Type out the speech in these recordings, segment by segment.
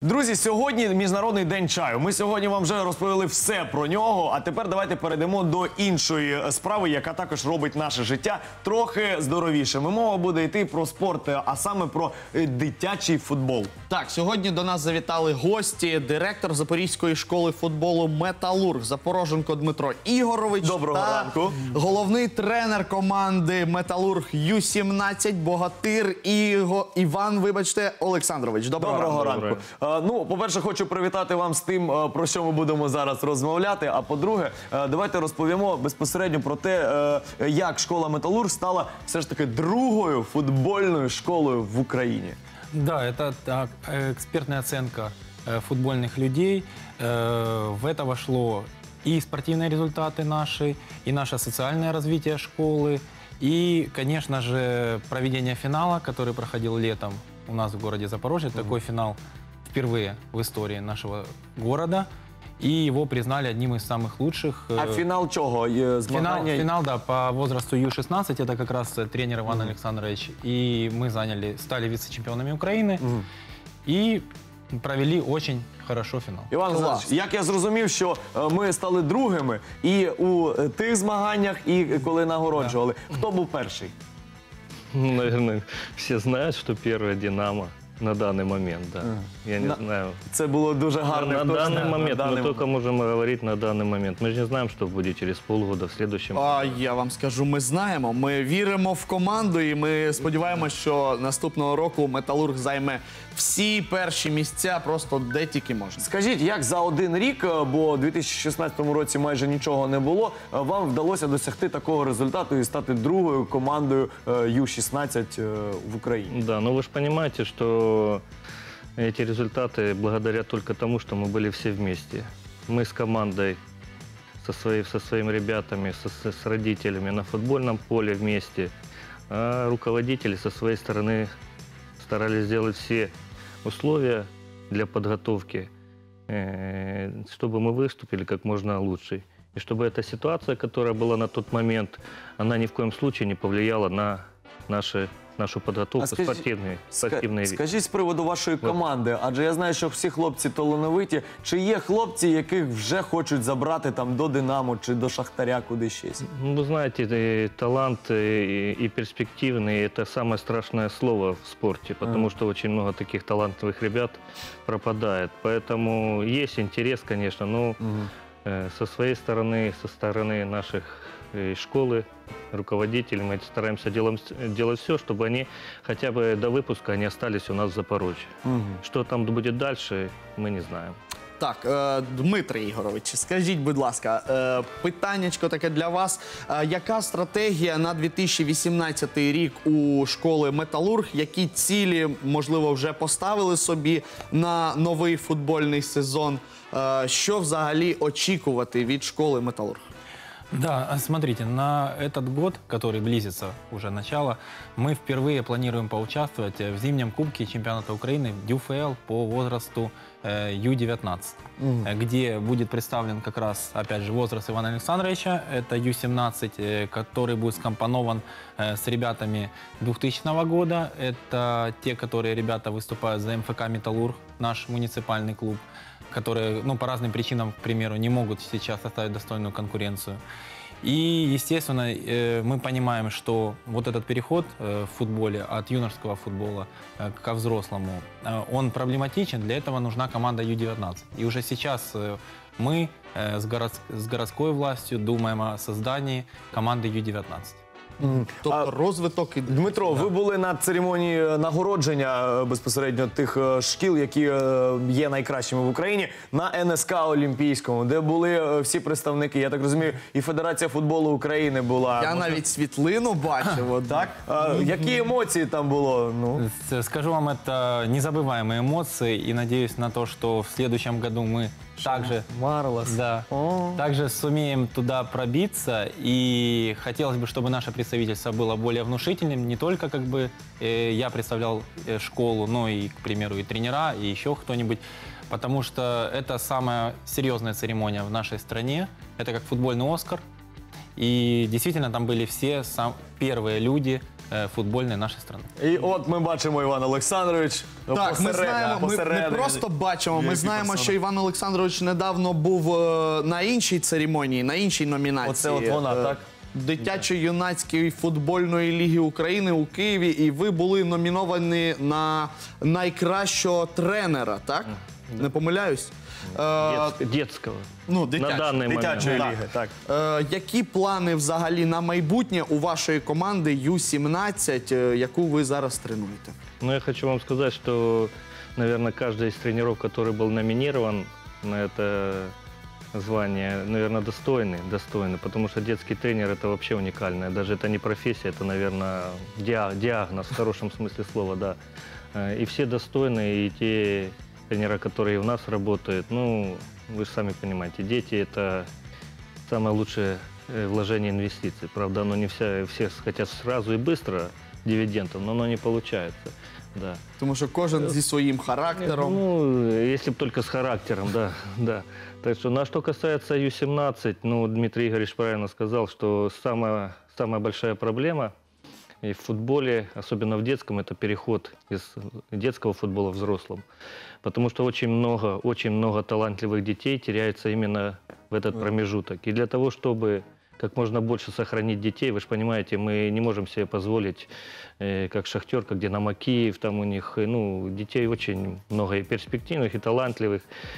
Друзі, сьогодні Міжнародний день чаю. Ми сьогодні вам вже розповіли все про нього, а тепер давайте перейдемо до іншої справи, яка також робить наше життя трохи здоровішим. Мова буде йти про спорт, а саме про дитячий футбол. Так, сьогодні до нас завітали гості, директор Запорізької школи футболу «Металург» Запороженко Дмитро Ігорович. Доброго ранку. Головний тренер команди «Металург» Ю-17 Богатир Іван, Олександрович. Доброго ранку. Ну, по-перше, хочу привітати вам з тим, про що ми будемо зараз розмовляти. А по-друге, давайте розповімо безпосередньо про те, як школа «Металург» стала все ж таки другою футбольною школою в Україні. Да, это так, экспертная оценка футбольных людей. В это вошло и спортивные результаты наши, и наше социальное развитие школы, и, конечно же, проведение финала, который проходил летом у нас в городе Запорожье. Такой финал впервые в истории нашего города. И его признали одним из самых лучших. А финал чего? Финал, да, по возрасту Ю-16, это как раз тренер Иван Александрович. И мы стали вице-чемпионами Украины и провели очень хорошо финал. Іван Олександрович, як я зрозумів, що ми стали другими і у тих змаганнях, і коли нагороджували. Хто був перший? Наверное, все знают, что первое «Динамо» на данный момент, да. Я не знаю. Це було дуже гарно. На данный момент, мы только можем говорить на данный момент. Мы же не знаем, что будет через полгода в следующем. А я вам скажу, ми знаємо, ми віримо в команду і ми сподіваємося, що наступного року «Металург» займе всі перші місця, просто де тільки можна. Скажіть, як за один рік, бо у 2016 році майже нічого не було, вам вдалося досягти такого результату і стати другою командою Ю-16 в Україні? Да, но вы же понимаете, что эти результаты благодаря только тому, что мы были все вместе. Мы с командой, со своими ребятами, с родителями на футбольном поле вместе, а руководители со своей стороны старались сделать все условия для подготовки, чтобы мы выступили как можно лучше. И чтобы эта ситуация, которая была на тот момент, она ни в коем случае не повлияла на нашу подготовку, спортивний вид. Скажіть з приводу вашої команди, адже я знаю, що всі хлопці талановиті. Чи є хлопці, яких вже хочуть забрати там до «Динамо» чи до «Шахтаря» куди щось? Ну, вы знаете, талант и перспективный – это самое страшное слово в спорте, потому что очень много таких талантливых ребят пропадает. Поэтому есть интерес, конечно, но со своей стороны, со стороны наших школы, руководителей, мы стараемся делать все, чтобы они хотя бы до выпуска они остались у нас в Запорожье. Что там будет дальше, мы не знаем. Так, Дмитре Ігорович, скажіть, будь ласка, питаннячко таке для вас. Яка стратегія на 2018 рік у школи «Металург»? Які цілі, можливо, вже поставили собі на новий футбольний сезон? Що взагалі очікувати від школи «Металург»? Да, смотрите, на этот год, который близится уже начало, мы впервые планируем поучаствовать в зимнем кубке чемпионата Украины ДЮФЛ по возрасту Ю-19, где будет представлен как раз, опять же, возраст Ивана Александровича, это Ю-17, который будет скомпонован с ребятами 2000 года, это те, которые ребята выступают за МФК «Металлург», наш муниципальный клуб, которые, ну, по разным причинам, к примеру, не могут сейчас составить достойную конкуренцию. И, естественно, мы понимаем, что вот этот переход в футболе от юношеского футбола ко взрослому, он проблематичен. Для этого нужна команда Ю-19. И уже сейчас мы с городской властью думаем о создании команды Ю-19. Тобто розвиток... Дмитро, ви були на церемонії нагородження безпосередньо тих шкіл, які є найкращими в Україні, на НСК Олімпійському, де були всі представники. Я так розумію, і Федерація футболу України була. Я навіть світлину бачив, так? Які емоції там було? Ну? Скажу вам, это незабываемые эмоции, и надеюсь на то, что в следующем году мы также сумеем туда пробиться. И хотелось бы, чтобы наше представительство было более внушительным. Не только как бы я представлял школу, но и, к примеру, и тренера, и еще кто-нибудь. Потому что это самая серьезная церемония в нашей стране. Это как футбольный «Оскар». И действительно там были все первые люди, футбольной нашей страны. І от ми бачимо Іван Олександрович. Так, ми знаємо, ми просто бачимо, ми Який знаємо, персонаж. що Іван Олександрович недавно був на іншій церемонії, на іншій номінації. Оце от вона, так? Дитячо-юнацької футбольної ліги України у Києві, і ви були номіновані на найкращого тренера, так? Не помиляюсь? Детского. Ну, На данный момент. Дитячої Так. ліги, так. Які плани взагалі на майбутнє у вашої команди Ю-17, яку ви зараз тренуєте? Но я хочу вам сказать, что, наверное, каждый из тренеров, который был номинирован на это звание, наверное, достойный, потому что детский тренер – это вообще уникальное. Даже это не профессия, это, наверное, диагноз в хорошем смысле слова, да. И все достойные, и те тренера, которые у нас работают, ну, вы же сами понимаете, дети – это самое лучшее вложение инвестиций. Правда, оно не все хотят сразу и быстро дивидендов, но оно не получается. Да. Тому що кожен зі своїм характером. Ну, если бы только с характером, да, да. Так что, ну, а что касается Ю-17, ну, Дмитрий Игоревич правильно сказал, что самая большая проблема и в футболе, особенно в детском, это переход из детского футбола в взрослом. Потому что очень много талантливых детей теряются именно в этот промежуток. И для того, чтобы как можно больше сохранить детей, вы же понимаете, мы не можем себе позволить, как «Шахтер», как «Динамо Киев», там у них, ну, детей очень много и перспективных, и талантливых,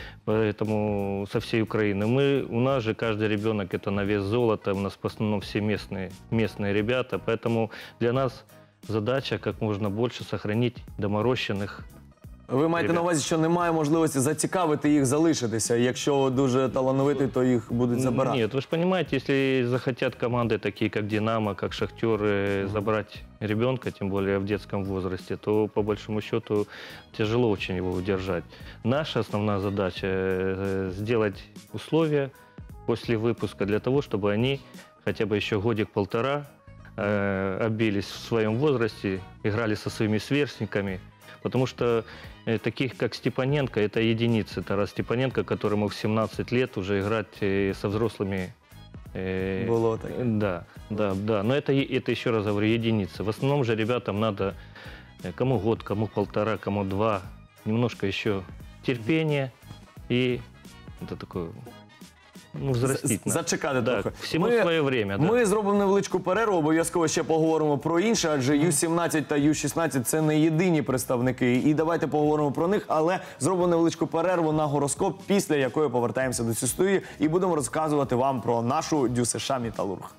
поэтому со всей Украины. У нас же каждый ребенок – это на вес золота, у нас в основном все местные ребята, поэтому для нас задача как можно больше сохранить доморощенных. Ви маєте на увазі, що немає можливості зацікавити їх залишитися. Якщо дуже талановитий, то їх будуть забирати. Нет, вы же понимаете, если захотят команды такие, как «Динамо», как «Шахтер», забрать ребенка, тем более в детском возрасте, то по большому счету тяжело очень его удержать. Наша основная задача сделать условия после выпуска для того, чтобы они хотя бы еще годик-полтора обились в своем возрасте, играли со своими сверстниками. Потому что таких, как Степаненко, это единицы. Тарас Степаненко, который мог в 17 лет уже играть со взрослыми. Было так. Да. Но это, еще раз говорю, единицы. В основном же ребятам надо кому год, кому полтора, кому два. Немножко еще терпения и это такое... Ну, взрастить надо. Зачекати Да, трохи. всьому своє время, да. Ми зробимо невеличку перерву, обов'язково ще поговоримо про інше, адже Ю-17 та Ю-16 – це не єдині представники. І давайте поговоримо про них, але зробимо невеличку перерву на гороскоп, після якої повертаємося до цієї студії і будемо розказувати вам про нашу ДЮСШ «Металург».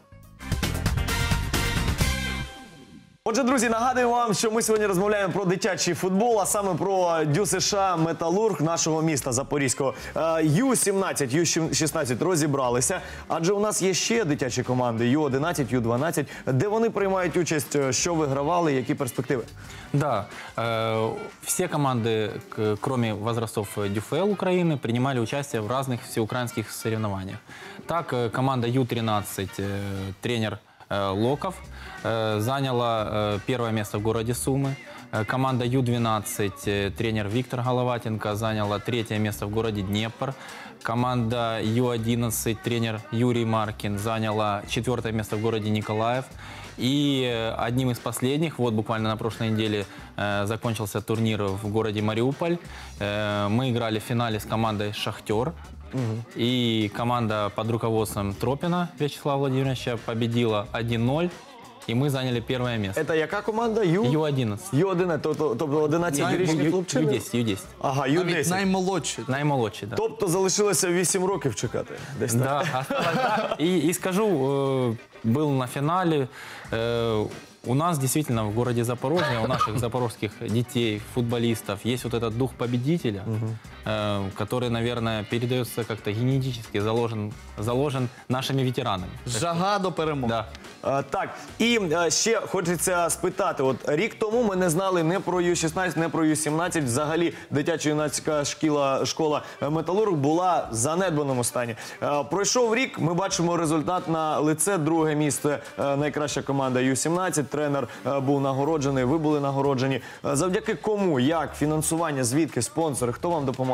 Отже, друзі, нагадую вам, що ми сьогодні розмовляємо про дитячий футбол, а саме про ДЮСШ «Металург» нашого міста Запорізького. Ю-17, Ю-16 розібралися, адже у нас є ще дитячі команди Ю-11, Ю-12, де вони приймають участь, що вигравали, які перспективи? Да, все команды, кроме возрастов ДЮФЛ Украины, принимали участие в разных всеукраинских соревнованиях. Так, команда Ю-13, тренер Локов, заняла первое место в городе Сумы. Команда Ю-12, тренер Виктор Головатенко, заняла третье место в городе Днепр. Команда Ю-11, тренер Юрий Маркин, заняла четвертое место в городе Николаев. И одним из последних, вот буквально на прошлой неделе закончился турнир в городе Мариуполь. Мы играли в финале с командой «Шахтер». И команда под руководством Тропина Вячеслава Владимировича победила 1-0. И мы заняли первое место. Це яка команда? Ю-11. Ю-11, тобто 11-річні хлопчини? Ю-10, Ю-10. Ага, Навіть Ю-10. наймолодші. Наймолодший, да. Тобто залишилося 8 років чекати? Десь так? Да, осталось, да. И скажу, был на финале. У нас действительно в городе Запорожье, у наших запорожских детей, футболистов, есть вот этот дух победителя, который, наверное, передается как-то генетически, заложен нашими ветеранами. Жага до перемоги. Да. Так, і ще хочеться спитати, от рік тому ми не знали не про Ю-16, не про Ю-17, взагалі дитячо-юнацька школа «Металург» була в занедбаному стані. Пройшов рік, ми бачимо результат на лице, друге місце, найкраща команда Ю-17, тренер був нагороджений, ви були нагороджені. Завдяки кому, як, фінансування, звідки, спонсори, хто вам допомагав?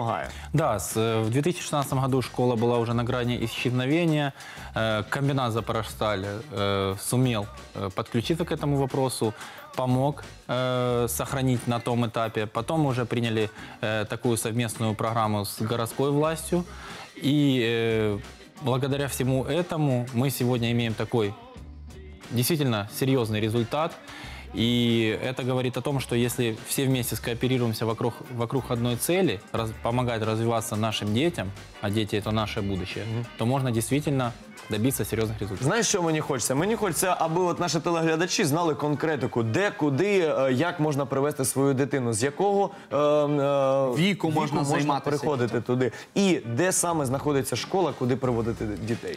допомагає. Да, в 2016 году школа была уже на грани исчезновения. Комбинат «Запорожсталь» сумел подключиться к этому вопросу, помог сохранить на том этапе. Потом уже приняли такую совместную программу с городской властью. И благодаря всему этому мы сегодня имеем такой действительно серьезный результат. И это говорит о том, что если все вместе скооперируемся вокруг одной цели, помогать развиваться нашим детям, а дети – это наше будущее, то можно действительно добиться серьезных результатов. Знаєш, що мені хочеться? Мені хочеться, аби от наші телеглядачі знали конкретику, де, куди, як можна привести свою дитину, з якого Віку можна займатися. приходити туди. І де саме знаходиться школа, куди приводити дітей.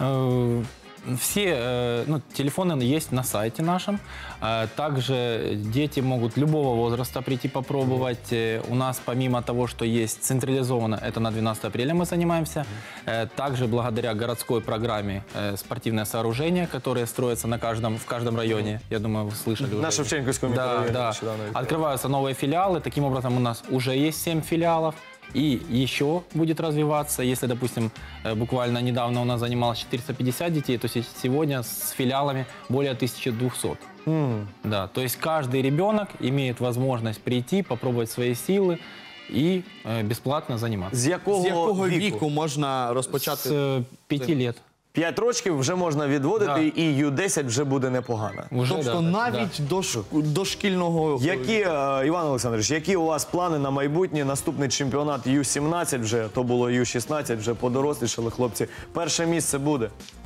Все телефоны есть на сайте нашем. Также дети могут любого возраста прийти попробовать. У нас помимо того, что есть централизованно, это на 12 апреля мы занимаемся, также благодаря городской программе спортивное сооружение, которое строится в каждом районе. Я думаю, вы слышали уже. На Шевченковском микрорайоне. Да. Открываются новые филиалы. Таким образом, у нас уже есть 7 филиалов. И еще будет развиваться. Если, допустим, буквально недавно у нас занималось 450 детей, то сегодня с филиалами более 1200. Да, то есть каждый ребенок имеет возможность прийти, попробовать свои силы и бесплатно заниматься. З якого віку можна розпочати? С 5 лет. 5 років вже можна відводити, Да. і Ю-10 вже буде непогано. Уже, Тобто да, навіть до шкільного... Які, Іван Олександрович, які у вас плани на майбутнє? Наступний чемпіонат Ю-17 вже, то було Ю-16, вже подорослішали хлопці. Перше місце буде.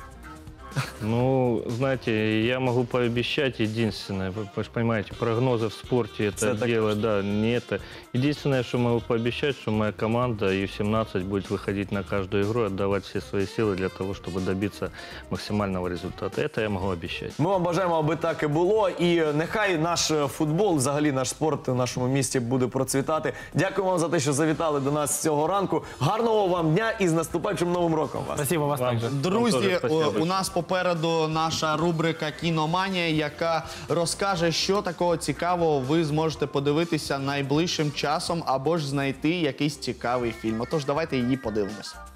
Ну, знаете, я могу пообещать единственное, вы же понимаете, прогнозы в спорте это так дело, да, не это. Единственное, что могу пообещать, что моя команда Ю-17 будет выходить на каждую игру, отдавать все свои силы для того, чтобы добиться максимального результата. Это я могу обещать. Ми вам бажаємо, аби так і було. І нехай наш футбол, взагалі наш спорт в нашому місті буде процвітати. Дякую вам за те, що завітали до нас цього ранку. Гарного вам дня і з наступаючим Новим роком вас. Спасибо вас также. Друзі, Вам теж спасибо у нас попереду наша рубрика «Кіноманія», яка розкаже, що такого цікавого ви зможете подивитися найближчим часом або ж знайти якийсь цікавий фільм. Отож, давайте її подивимося.